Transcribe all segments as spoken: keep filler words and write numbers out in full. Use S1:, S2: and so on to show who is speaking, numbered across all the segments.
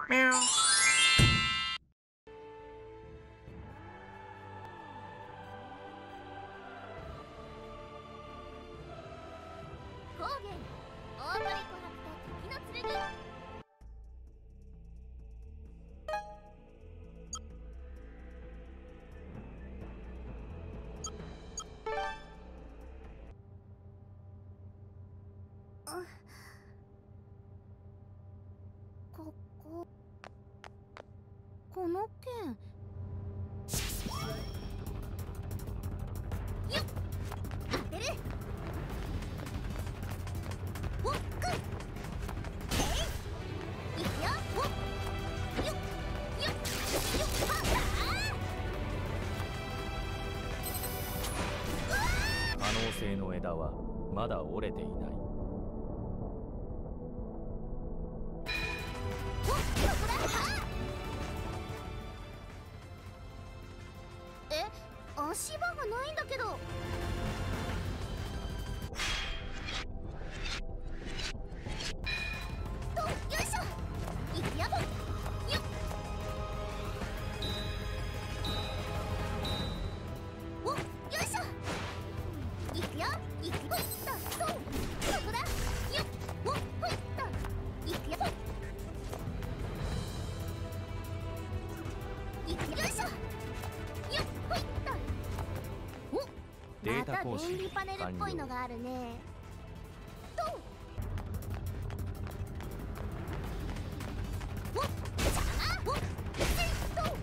S1: Meow.
S2: 高原大鳥琥珀と時の剣。こここの剣。よっ当てる。おっくっえいいくよ。おっよっよっよっはっあ
S3: 可能性の枝はまだ折れていない。
S2: おっそこだ。はあえ足場がないんだけど。とよいしょいくよ。よっおよいしょいくよ。いくほいっととそこだ。よっおほいっといくよ。いくよいしょよっほいっと。お
S3: デー
S2: また
S3: タ更新
S2: 便利パネルっぽいのがあるね。とおっじゃあおっせいとうっ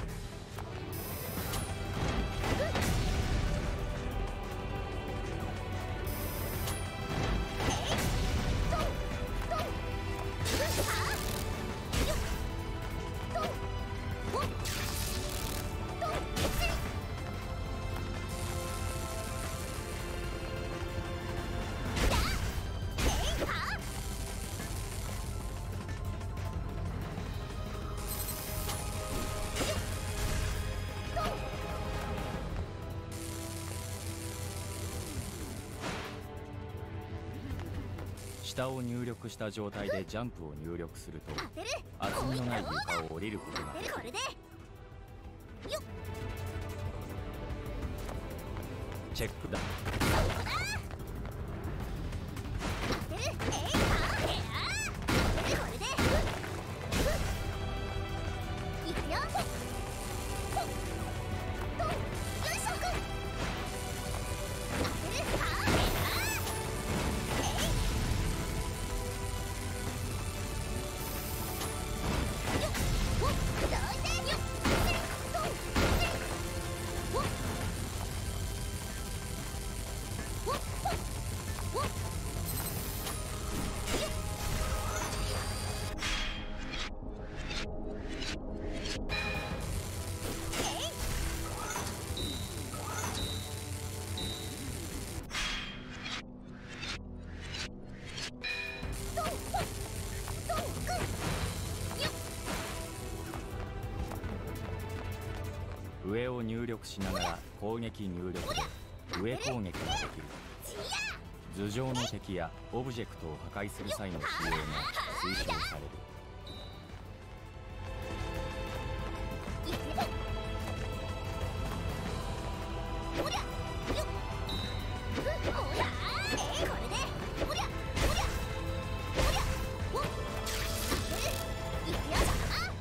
S2: えいとうとううっはよっとうおっとうせいやえいはとう
S3: 下を入力した状態でジャンプを入力すると
S2: 当てる。
S3: 厚みのない
S2: こういった方が
S3: 床を降りることができる。
S2: 当てる。これでよっ
S3: チェックだ。
S2: そこだ。当てる。えいはえあ当てる。これでふっふっいくよ。ほっほっとよいしょ。当てる。はえあえいよっほっどいてよっせいとせいほっほっほっほっよっえいとうほっとうくよっ
S3: 上を入力しながら攻撃入力で上攻撃ができる。
S2: ちや
S3: 頭上の敵やオブジェクトを破壊する際の使用が推奨される。
S2: いくよ。おりゃよっふっほらえいこれでおりゃおりゃおりゃおっ当てる。いくよ。じゃあ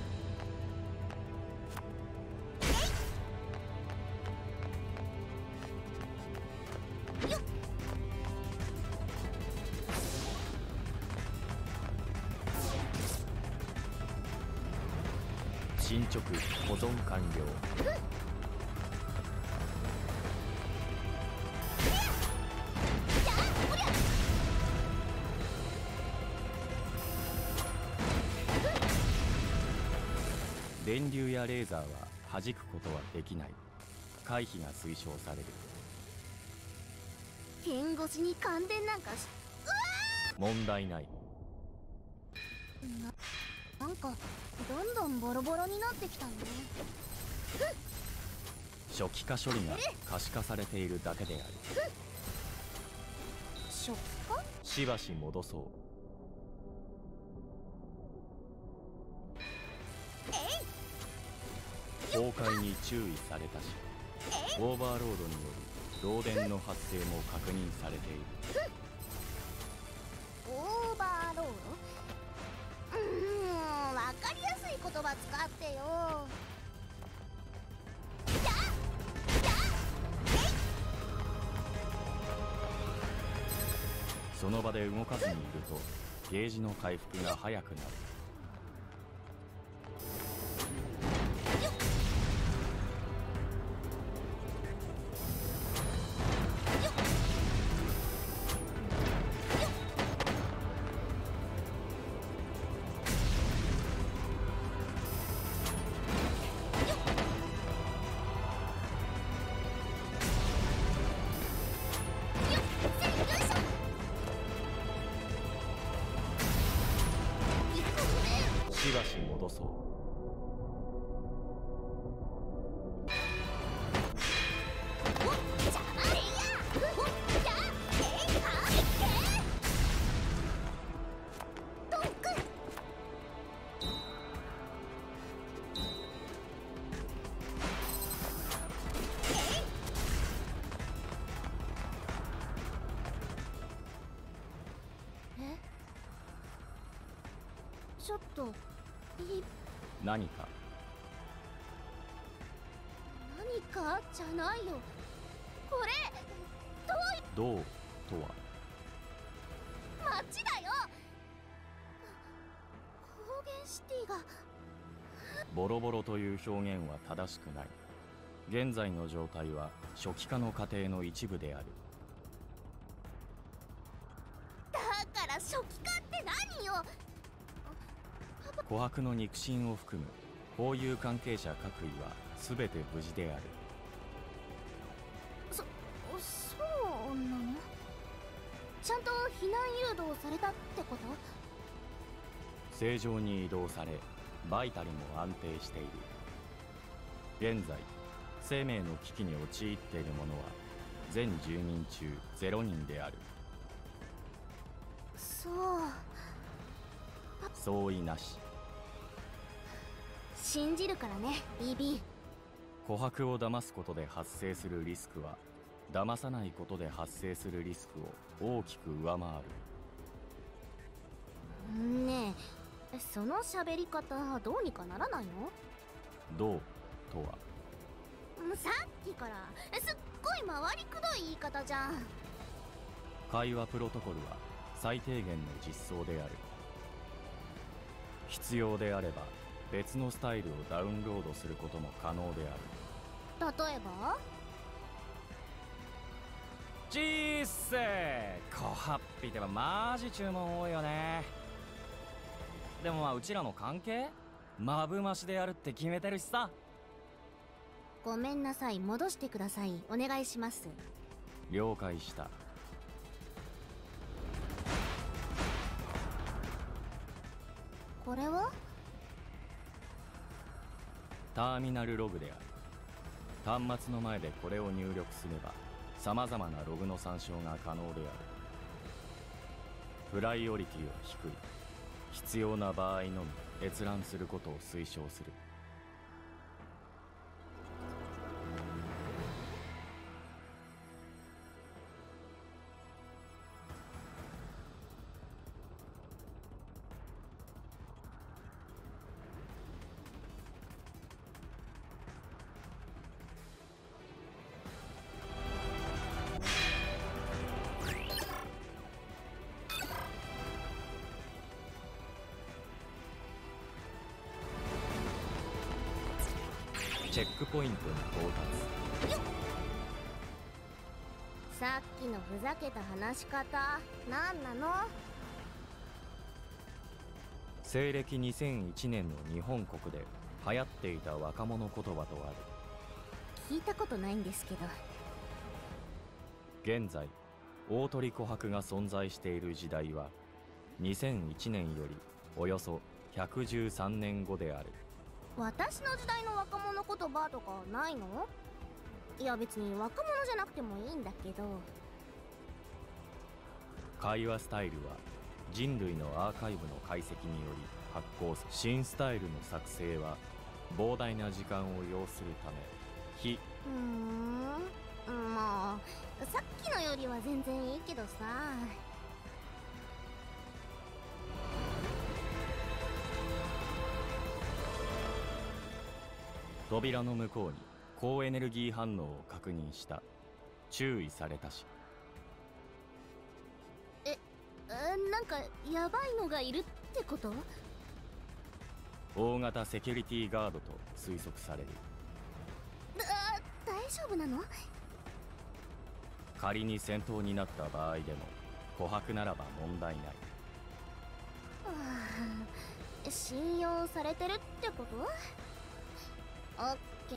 S2: えいよっ
S3: 進捗保存完了。
S2: じゃあおりゃ
S3: 電流やレーザーは弾くことはできない。回避が推奨される。
S2: 剣越しに感電なんかし
S3: 問題ない。
S2: ななんかどんどんボロボロになってきたね。
S3: 初期化処理が可視化されているだけである。
S2: 初期化？
S3: しばし戻そう。 崩壊に注意されたし、オーバーロードによる漏電の発生も確認されている。
S2: オーバーロード。うーん、わかりやすい言葉使ってよ。
S3: その場で動かずにいるとゲージの回復が早くなる。しばし戻そう。
S2: ちょっといい。
S3: 何か
S2: 何かじゃないよ。これどうい
S3: どうとは
S2: 街だよ。高原シティが。
S3: ボロボロという表現は正しくない。現在の状態は初期化の過程の一部である。
S2: だから初期化って何よ。
S3: 琥珀の肉親を含む交友関係者各位は全て無事である。
S2: そそうなの。ちゃんと避難誘導されたってこと。
S3: 正常に移動されバイタルも安定している。現在生命の危機に陥っている者は全住民中ゼロ人である。
S2: そう
S3: 相違なし。
S2: 信じるからね ビービー。
S3: 琥珀を騙すことで発生するリスクは騙さないことで発生するリスクを大きく上回る。
S2: ねえ、その喋り方どうにかならないの。
S3: どうとは
S2: さっきからすっごい回りくどい言い方じゃん。
S3: 会話プロトコルは最低限の実装である。必要であれば別のスタイルをダウンロードすることも可能である。
S2: 例えば
S3: ちーっせーコハッピではマジ注文多いよね。でもまあうちらの関係マブマシでやるって決めてるしさ。
S2: ごめんなさい、戻してください。お願いします。
S3: 了解した。
S2: これは
S3: ターミナルログである。端末の前でこれを入力すれば様々なログの参照が可能である。プライオリティは低い。必要な場合のみ閲覧することを推奨する。チェックポイントに到達。
S2: さっきのふざけた話し方何なの。
S3: 西暦にせんいちねんの日本国で流行っていた若者言葉とある。
S2: 聞いたことないんですけど。
S3: 現在大鳥琥珀が存在している時代はにせんいちねんよりおよそひゃくじゅうさんねんごである。
S2: 私の時代の若者言葉とかないの。いや別に若者じゃなくてもいいんだけど。
S3: 会話スタイルは人類のアーカイブの解析により発行する。新スタイルの作成は膨大な時間を要するため非
S2: うーん、まあさっきのよりは全然いいけどさ。
S3: 扉の向こうに高エネルギー反応を確認した。注意されたし。
S2: え、なんかヤバいのがいるってこと？
S3: 大型セキュリティガードと推測される。
S2: あ、大丈夫なの？
S3: 仮に戦闘になった場合でも琥珀ならば問題ない。
S2: はあ、信用されてるってこと？オッケー。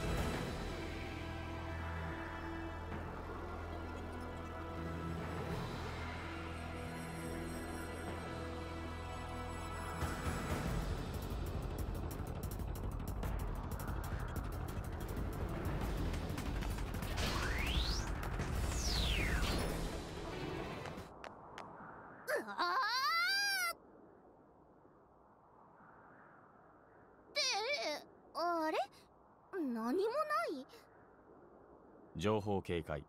S2: あれ？何もない？
S3: 情報警戒。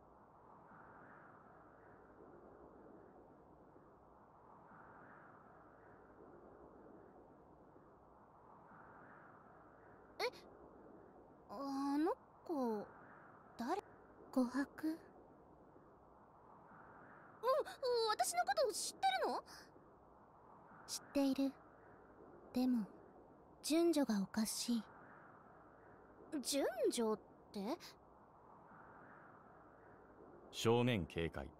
S2: え、あの子誰？琥珀？うん、私のこと知ってるの？知っている。でも順序がおかしい。順序って？
S3: 正面警戒。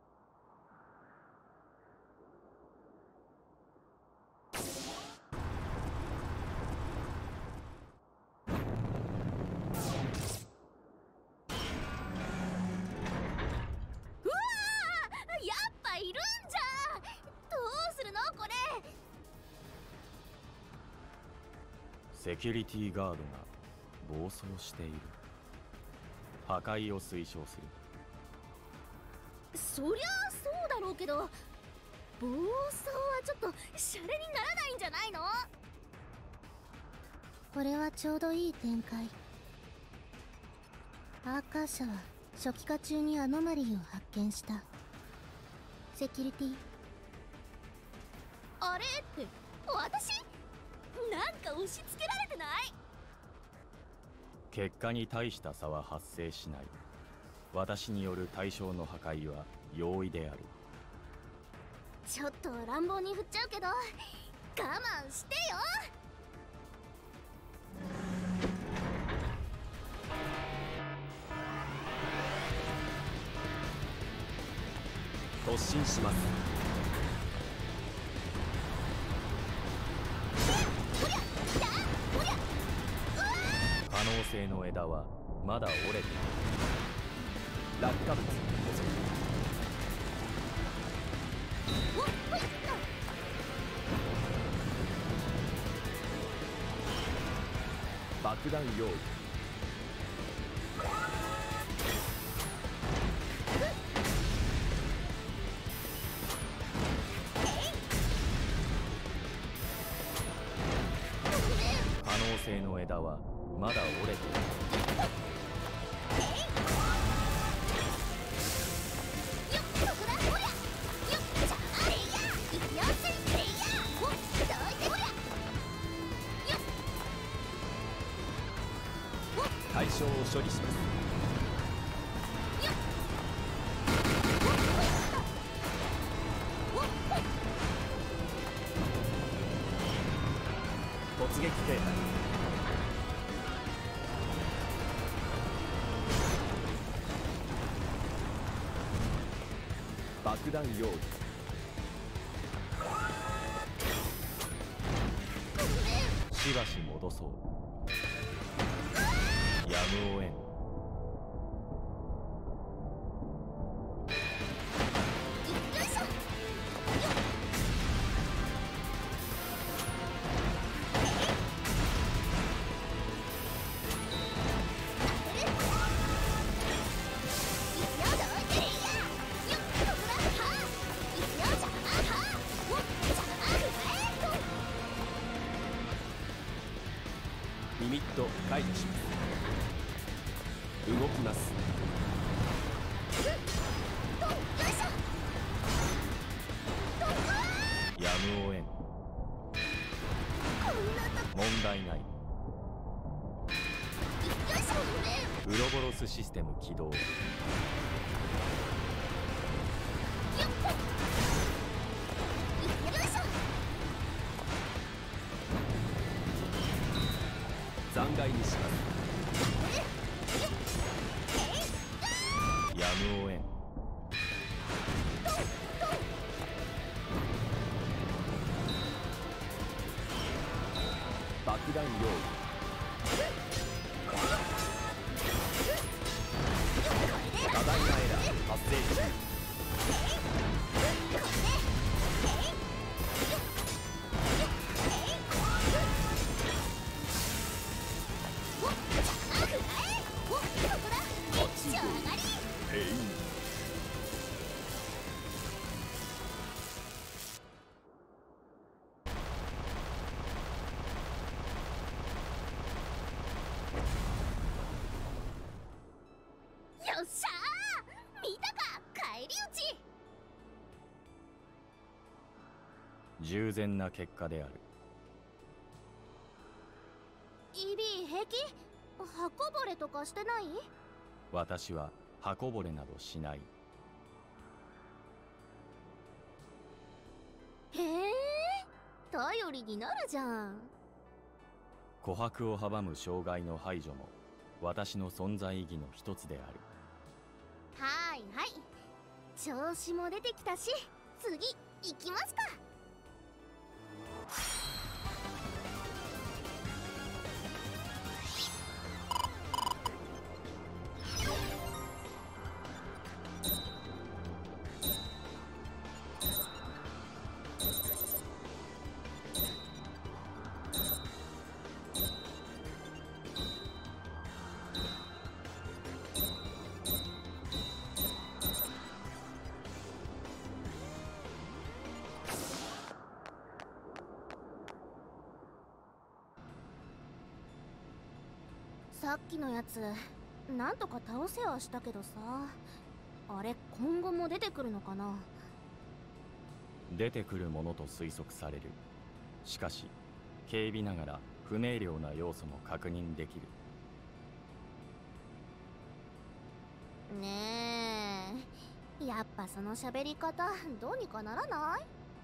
S2: うわー、やっぱいるんじゃん。どうするのこれ？
S3: セキュリティガードが暴走している。破壊を推奨する。
S2: そりゃあそうだろうけど、暴走はちょっとシャレにならないんじゃないの？これはちょうどいい展開。アーカー社は初期化中にアノマリーを発見した。セキュリティ。あれって私？なんか押し付けられてない？
S3: 結果に大した差は発生しない。私による対象の破壊は容易である。
S2: ちょっと乱暴に振っちゃうけど我慢してよ。
S3: 突進します。可能性の枝はまだ折れている。落下物捕捉。爆弾用意。可能性の枝はまだ折れている。対象を処理します。突撃形態。爆弾用意。しばし戻そう。やむを得ん。
S1: リミット解除します。動きます。
S3: やむを得ん。問題ない。ウロボロスシステム起動。
S1: 残骸にします。
S3: やむを得ん。
S1: 爆弾用意。多大なエラー発生中。
S2: よっしゃー、見たか返り討ち。
S3: 従前な結果である。
S2: イビー平気？刃こぼれとかしてない？
S3: 私は刃こぼれなどしない。
S2: へえ、頼りになるじゃん。
S3: 琥珀を阻む障害の排除も私の存在意義の一つである。
S2: はいはい、調子も出てきたし、次行きますか。さっきのやつなんとか倒せはしたけどさ、あれ今後も出てくるのかな。
S3: 出てくるものと推測される。しかし軽微ながら不明瞭な要素も確認できる。
S2: ねえ、やっぱその喋り方どうにかならない？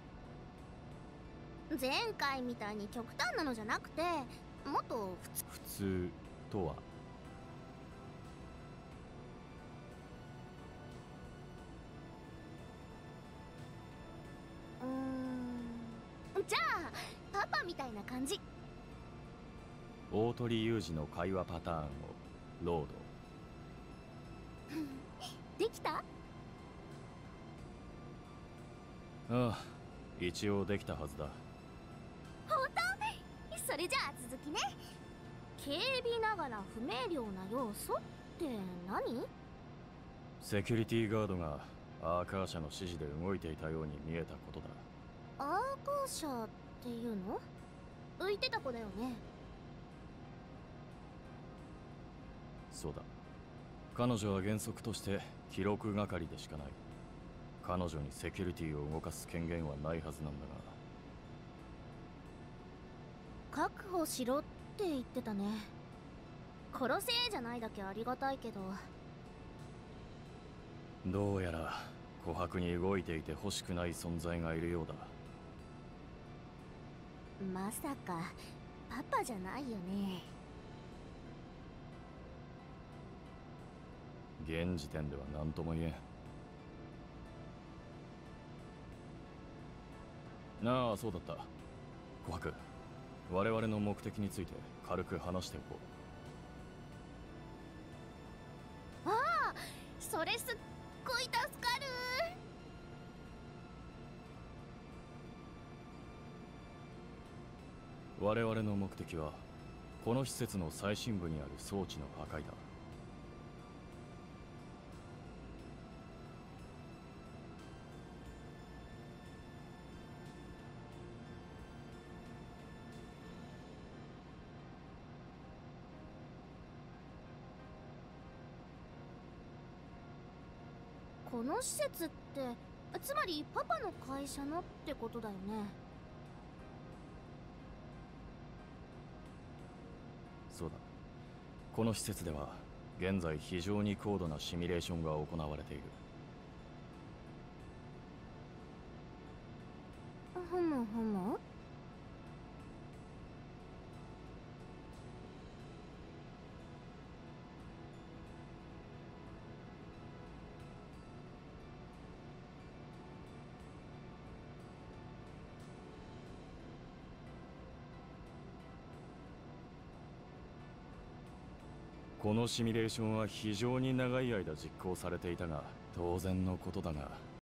S2: 前回みたいに極端なのじゃなくて、もっと普通。
S3: 普通とは？
S2: うーん、じゃあパパみたいな感じ。
S3: 大鳥裕二の会話パターンをロー
S2: できた？
S3: ド。ああ、一応できたはずだ。
S2: 本当？それじゃあ続きね。軽微ながら不明瞭な要素って何？
S3: セキュリティガードがアーカー社の指示で動いていたように見えたことだ。
S2: アーカー社っていうの？浮いてた子だよね。
S3: そうだ。彼女は原則として記録係でしかない。彼女にセキュリティを動かす権限はないはずなんだ
S2: が。確保しろって言ってたね。殺せじゃないだけありがたいけど。
S3: どうやら琥珀に動いていて欲しくない存在がいるようだ。
S2: まさかパパじゃないよね。
S3: 現時点では何とも言えん。なあ、そうだった。琥珀、我々の目的について軽く話しておこ
S2: ああ、それすっごい助かる。
S3: 我々の目的はこの施設の最深部にある装置の破壊だ。
S2: この施設ってつまりパパの会社のってことだよね。
S3: そうだ。この施設では現在非常に高度なシミュレーションが行われている。
S2: ふむふむ。
S3: このシミュレーションは非常に長い間実行されていたが当然のことだが、